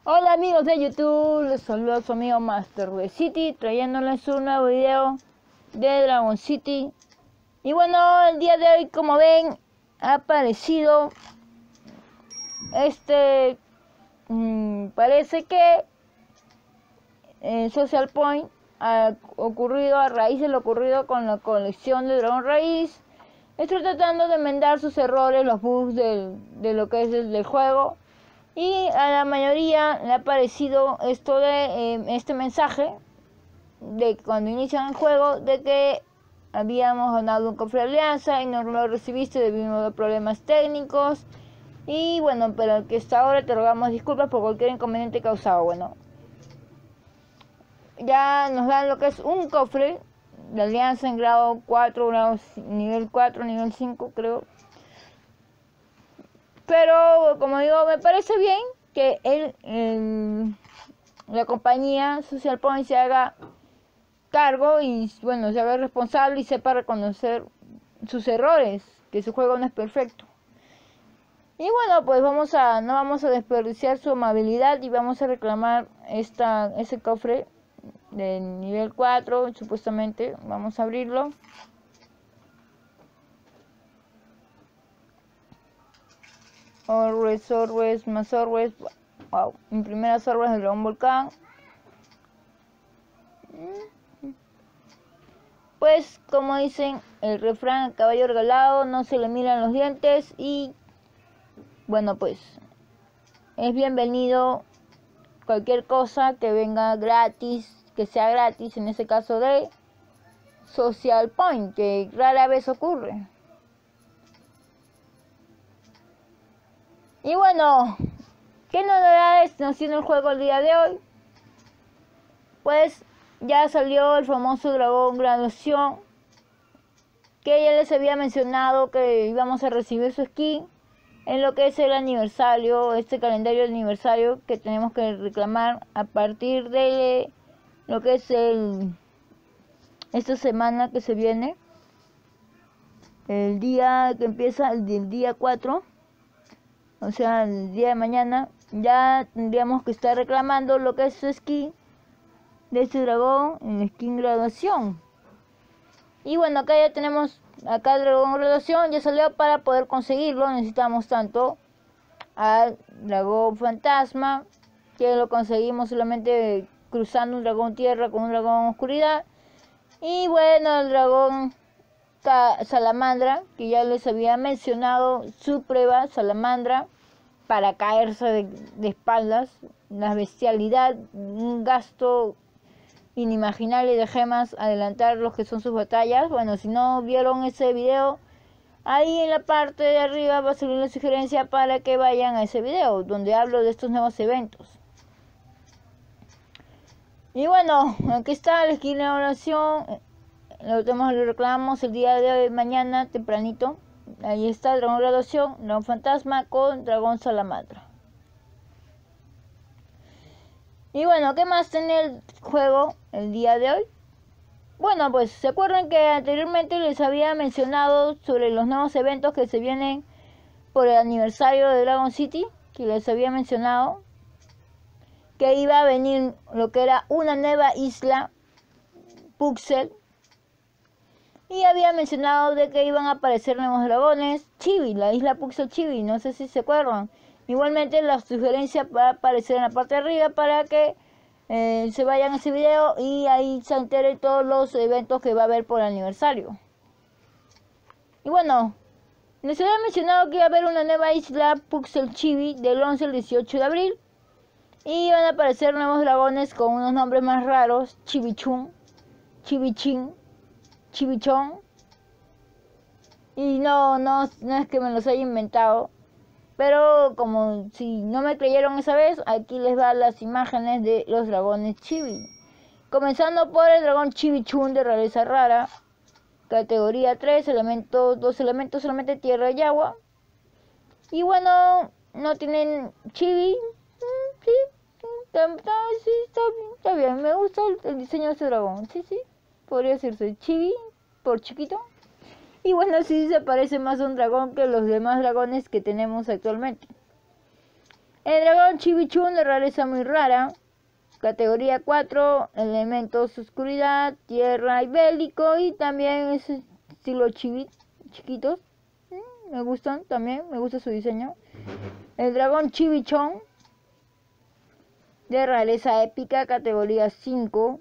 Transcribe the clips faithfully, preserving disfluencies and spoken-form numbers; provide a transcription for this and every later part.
Hola amigos de YouTube, les saluda su amigo Master de City, trayéndoles un nuevo video de Dragon City. Y bueno, el día de hoy, como ven, ha aparecido este, mmm, parece que en Social Point ha ocurrido a raíz de lo ocurrido con la colección de Dragón Raíz. Estoy tratando de enmendar sus errores, los bugs del, de lo que es el, del juego. Y a la mayoría le ha parecido esto de eh, este mensaje de cuando inician el juego de que habíamos ganado un cofre de alianza y no lo recibiste debido a problemas técnicos. Y bueno, pero que hasta ahora te rogamos disculpas por cualquier inconveniente causado. Bueno, ya nos dan lo que es un cofre de alianza en grado cuatro, grado, nivel cuatro, nivel cinco creo. Pero como digo, me parece bien que él, el, la compañía Social Point se haga cargo y bueno, se haga responsable y sepa reconocer sus errores, que su juego no es perfecto. Y bueno, pues vamos a no vamos a desperdiciar su amabilidad y vamos a reclamar esta ese cofre de nivel cuatro, supuestamente. Vamos a abrirlo. Orbes, orbes, más orbes. Wow, mi primera orbes del Dragón Volcán. Pues como dicen el refrán, el caballo regalado no se le miran los dientes. Y bueno, pues es bienvenido cualquier cosa que venga gratis, que sea gratis, en ese caso de Social Point, que rara vez ocurre. Y bueno, ¿qué novedades nos tiene el juego el día de hoy? Pues ya salió el famoso dragón graduación, que ya les había mencionado que íbamos a recibir su skin en lo que es el aniversario, este calendario de aniversario que tenemos que reclamar a partir de lo que es el esta semana que se viene, el día que empieza el, el día cuatro, o sea el día de mañana, ya tendríamos que estar reclamando lo que es su skin de este dragón en skin graduación. Y bueno, acá ya tenemos acá el dragón graduación, ya salió. Para poder conseguirlo necesitamos tanto al dragón fantasma, que lo conseguimos solamente cruzando un dragón tierra con un dragón oscuridad, y bueno, el dragón salamandra, que ya les había mencionado su prueba salamandra para caerse de, de espaldas, la bestialidad, un gasto inimaginable de gemas, adelantar los que son sus batallas. Bueno, si no vieron ese video, ahí en la parte de arriba va a salir una sugerencia para que vayan a ese video donde hablo de estos nuevos eventos. Y bueno, aquí está la skin de oración. Lo tenemos, lo reclamamos el día de hoy, mañana tempranito. Ahí está el dragón graduación, dragón fantasma con dragón salamandra. Y bueno, ¿qué más tiene el juego el día de hoy? Bueno, pues se acuerdan que anteriormente les había mencionado sobre los nuevos eventos que se vienen por el aniversario de Dragon City, que les había mencionado que iba a venir lo que era una nueva isla Puxel, y había mencionado de que iban a aparecer nuevos dragones Chibi, la isla Puxel Chibi, no sé si se acuerdan. Igualmente la sugerencia va a aparecer en la parte de arriba para que eh, se vayan a ese video y ahí se enteren todos los eventos que va a haber por el aniversario. Y bueno, les había mencionado que iba a haber una nueva isla Puxel Chibi del once al dieciocho de abril. Y van a aparecer nuevos dragones con unos nombres más raros: Chibichun, Chibichin, Chibichón. Y no, no, no es que me los haya inventado, pero como si no me creyeron esa vez, aquí les va las imágenes de los dragones Chibi. Comenzando por el dragón Chibichun de rareza rara, categoría tres, elementos, dos elementos solamente, tierra y agua. Y bueno, no tienen Chibi. Sí, está, está, sí, está, está bien, me gusta el, el diseño de este dragón. Sí, sí, podría decirse Chibi por chiquito. Y bueno, sí se parece más a un dragón que los demás dragones que tenemos actualmente. El dragón Chibichun de rareza muy rara. Categoría cuatro, elementos oscuridad, tierra y bélico. Y también es estilo chibi, chiquitos. Me gustan también, me gusta su diseño. El dragón Chibichon de rareza épica, categoría cinco.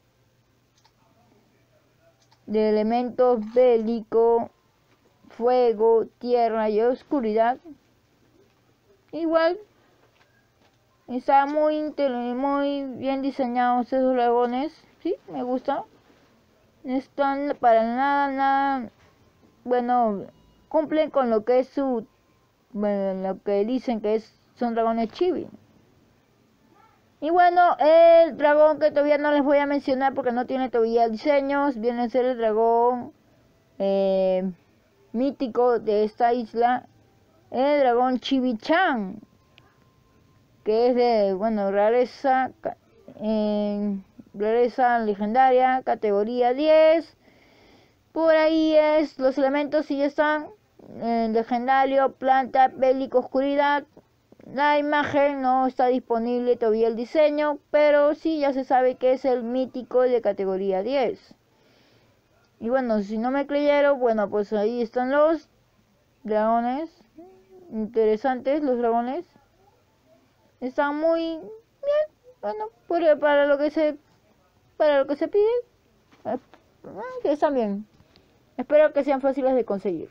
De elementos bélico, fuego, tierra y oscuridad. Igual está muy, muy bien diseñados esos dragones. Sí, me gusta. No están para nada, nada. Bueno, cumplen con lo que es su. Bueno, lo que dicen que es, son dragones chibi. Y bueno, el dragón que todavía no les voy a mencionar porque no tiene todavía diseños, viene a ser el dragón eh, mítico de esta isla, el dragón Chibi-chan, que es de, bueno, rareza, eh, rareza legendaria, categoría diez. Por ahí es, los elementos sí ya están, eh, legendario, planta, bélico, oscuridad. La imagen no está disponible todavía el diseño, pero sí ya se sabe que es el mítico de categoría diez. Y bueno, si no me creyeron, bueno, pues ahí están los dragones. Interesantes los dragones. Están muy bien, bueno, para lo que se para lo que se pide, eh, están bien. Espero que sean fáciles de conseguir.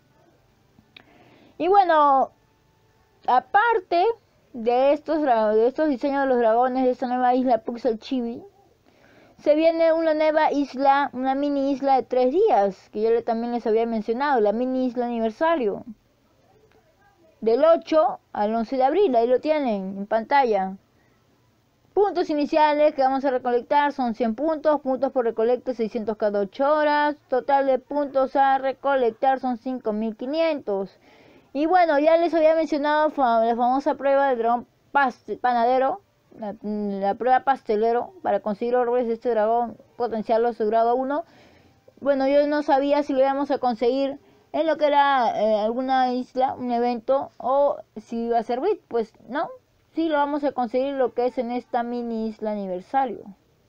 Y bueno, aparte de estos, de estos diseños de los dragones de esta nueva isla Puxel Chibi, se viene una nueva isla, una mini isla de tres días, que yo también les había mencionado, la mini isla aniversario. Del ocho al once de abril, ahí lo tienen en pantalla. Puntos iniciales que vamos a recolectar son cien puntos, puntos por recolecto seiscientos cada ocho horas, total de puntos a recolectar son cinco mil quinientos. Y bueno, ya les había mencionado la famosa prueba del dragón panadero, la, la prueba pastelero, para conseguir orbes de este dragón, potenciarlo a su grado uno. Bueno, yo no sabía si lo íbamos a conseguir en lo que era eh, alguna isla, un evento, o si iba a servir. Pues no, sí lo vamos a conseguir lo que es en esta mini isla aniversario.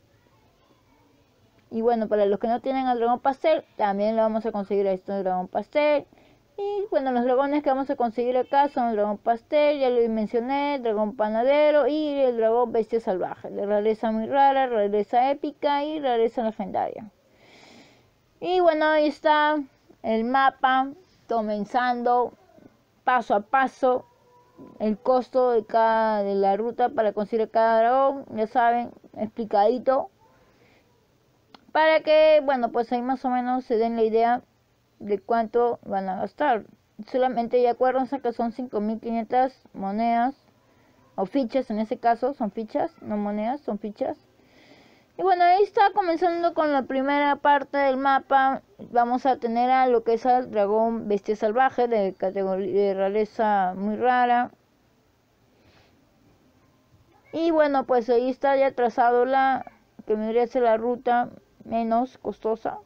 Y bueno, para los que no tienen al dragón pastel, también lo vamos a conseguir a este dragón pastel. Y bueno, los dragones que vamos a conseguir acá son el dragón pastel, ya lo mencioné, el dragón panadero y el dragón bestia salvaje, de rareza muy rara, rareza épica y rareza legendaria. Y bueno, ahí está el mapa, comenzando paso a paso, el costo de cada de la ruta para conseguir cada dragón, ya saben, explicadito, para que, bueno, pues ahí más o menos se den la idea de cuánto van a gastar. Solamente ya acuérdense que son cinco mil quinientas monedas o fichas, en ese caso son fichas, no monedas, son fichas. Y bueno, ahí está comenzando con la primera parte del mapa. Vamos a tener a lo que es el dragón bestia salvaje de categoría de rareza muy rara. Y bueno, pues ahí está ya trazado la que vendría a ser la ruta menos costosa.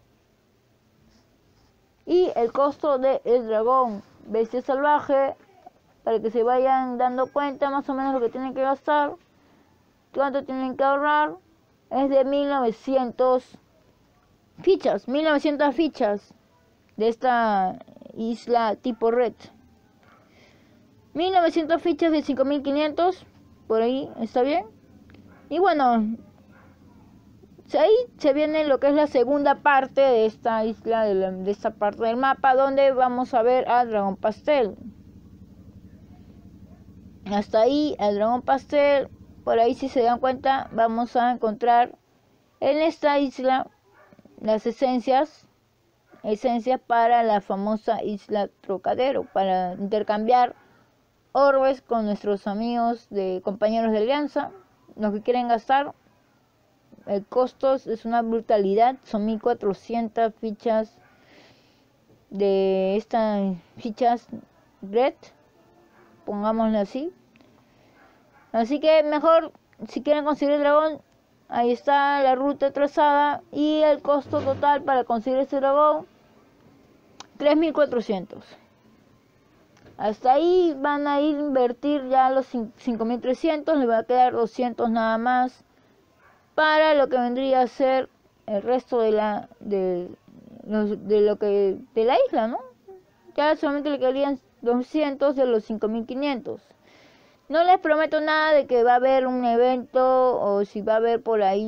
Y el costo del dragón bestia salvaje, para que se vayan dando cuenta más o menos lo que tienen que gastar, cuánto tienen que ahorrar, es de mil novecientas fichas, mil novecientas fichas de esta isla tipo red. mil novecientas fichas de cinco mil quinientos, por ahí, ¿está bien? Y bueno, ahí se viene lo que es la segunda parte de esta isla, de, la, de esta parte del mapa, donde vamos a ver al dragón pastel. Hasta ahí, el dragón pastel, por ahí si se dan cuenta, vamos a encontrar en esta isla las esencias, esencias para la famosa isla Trocadero, para intercambiar orbes con nuestros amigos de compañeros de alianza, los que quieren gastar. El costo es una brutalidad, son mil cuatrocientas fichas de estas fichas red, pongámosle así. Así que mejor, si quieren conseguir el dragón, ahí está la ruta trazada y el costo total para conseguir este dragón, tres mil cuatrocientos. Hasta ahí van a ir a invertir ya los cinco mil trescientos, le va a quedar doscientos nada más para lo que vendría a ser el resto de la de, los, de lo que de la isla, ¿no? Ya solamente le quedarían doscientos de los cinco mil quinientos. No les prometo nada de que va a haber un evento o si va a haber por ahí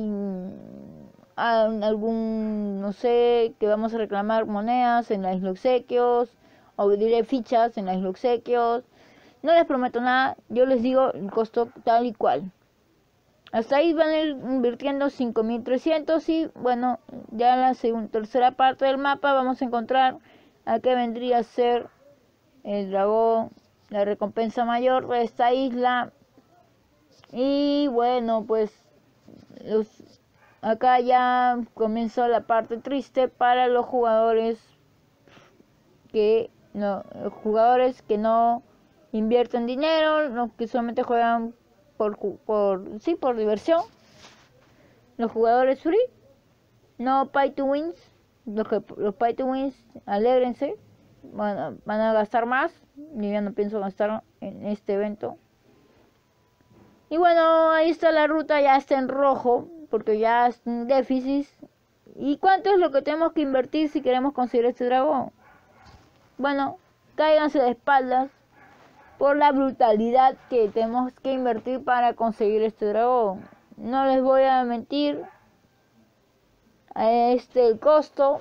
algún, no sé, que vamos a reclamar monedas en la isla obsequios o diré fichas en la isla obsequios. No les prometo nada, yo les digo el costo tal y cual. Hasta ahí van a ir invirtiendo cinco mil trescientos y bueno, ya en la segunda, tercera parte del mapa vamos a encontrar a que vendría a ser el dragón, la recompensa mayor de esta isla. Y bueno, pues los, acá ya comienza la parte triste para los jugadores que no, los jugadores que no invierten dinero, los que solamente juegan por, por sí por diversión, los jugadores free, no pay to wins. Los que los pay to wins, alégrense, bueno, van a gastar más. Yo ya no pienso gastar en este evento. Y bueno, ahí está la ruta, ya está en rojo porque ya es un déficit. ¿Y cuánto es lo que tenemos que invertir si queremos conseguir este dragón? Bueno, cáiganse de espaldas por la brutalidad que tenemos que invertir para conseguir este dragón. No les voy a mentir, este el costo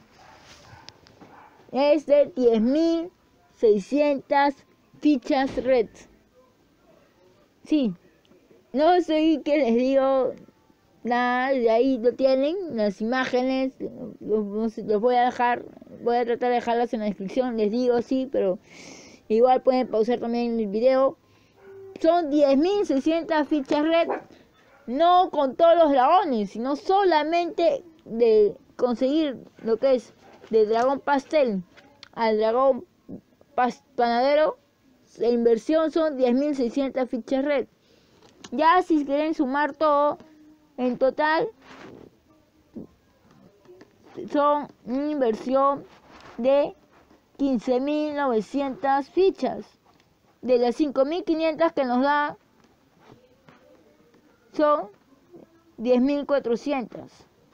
es de diez mil seiscientas fichas red. Sí, no sé qué les digo, nada, de ahí lo tienen, las imágenes, los, los voy a dejar, voy a tratar de dejarlas en la descripción, les digo sí, pero igual pueden pausar también el video. Son diez mil seiscientas fichas red, no con todos los dragones, sino solamente de conseguir lo que es del dragón pastel al dragón panadero. La inversión son diez mil seiscientas fichas red. Ya si quieren sumar todo, en total son una inversión de quince mil novecientas fichas. De las cinco mil quinientas que nos da, son diez mil cuatrocientas.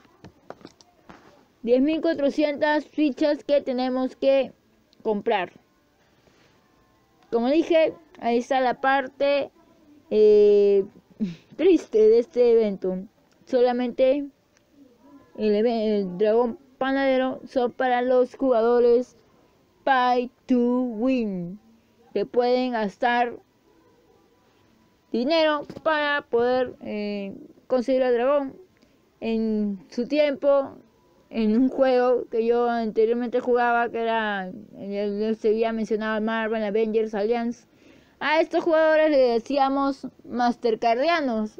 diez mil cuatrocientas fichas que tenemos que comprar. Como dije, ahí está la parte eh, triste de este evento. Solamente el, el dragón panadero son para los jugadores pay to win, que pueden gastar dinero para poder eh, conseguir el dragón. En su tiempo, en un juego que yo anteriormente jugaba, que era, ya se había mencionado, Marvel Avengers Alliance, a estos jugadores le decíamos mastercardianos,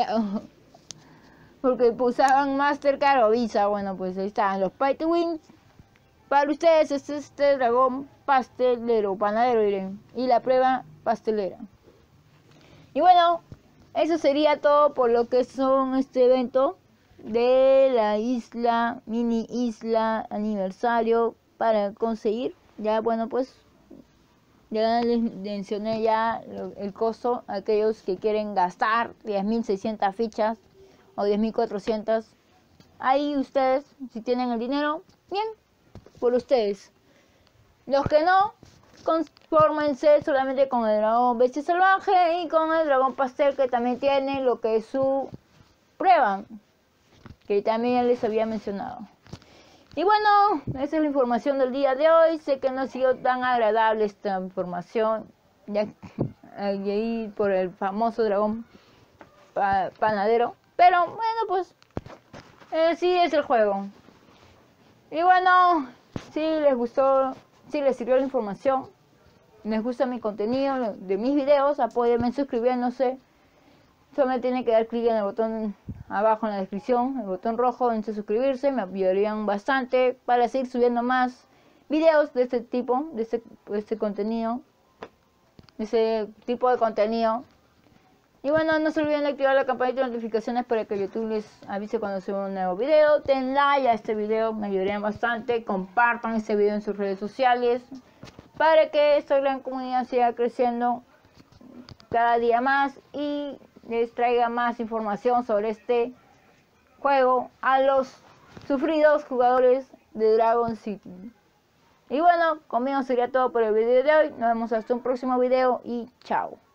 porque usaban Mastercard o Visa. Bueno, pues ahí están los pay to win. Para ustedes es este dragón pastelero, panadero diré, y la prueba pastelera. Y bueno, eso sería todo por lo que son este evento de la isla, mini isla aniversario para conseguir. Ya bueno, pues ya les mencioné ya el costo a aquellos que quieren gastar diez mil seiscientas fichas o diez mil cuatrocientas. Ahí ustedes, si tienen el dinero, bien, por ustedes. Los que no, confórmense solamente con el dragón bestia salvaje y con el dragón pastel, que también tiene lo que es su prueba, que también les había mencionado. Y bueno, esa es la información del día de hoy. Sé que no ha sido tan agradable esta información, ya ahí por el famoso dragón pa panadero, pero bueno, pues eh, sí es el juego. Y bueno, si les gustó, si les sirvió la información, les gusta mi contenido de mis videos, apóyenme suscribiéndose. Solamente tienen que dar clic en el botón abajo en la descripción, el botón rojo en suscribirse, me ayudarían bastante para seguir subiendo más videos de este tipo, de este, de este contenido, de ese tipo de contenido. Y bueno, no se olviden de activar la campanita de notificaciones para que YouTube les avise cuando suba un nuevo video. Den like a este video, me ayudarían bastante. Compartan este video en sus redes sociales. para que esta gran comunidad siga creciendo cada día más y les traiga más información sobre este juego a los sufridos jugadores de Dragon City. Y bueno, conmigo sería todo por el video de hoy. Nos vemos hasta un próximo video y chao.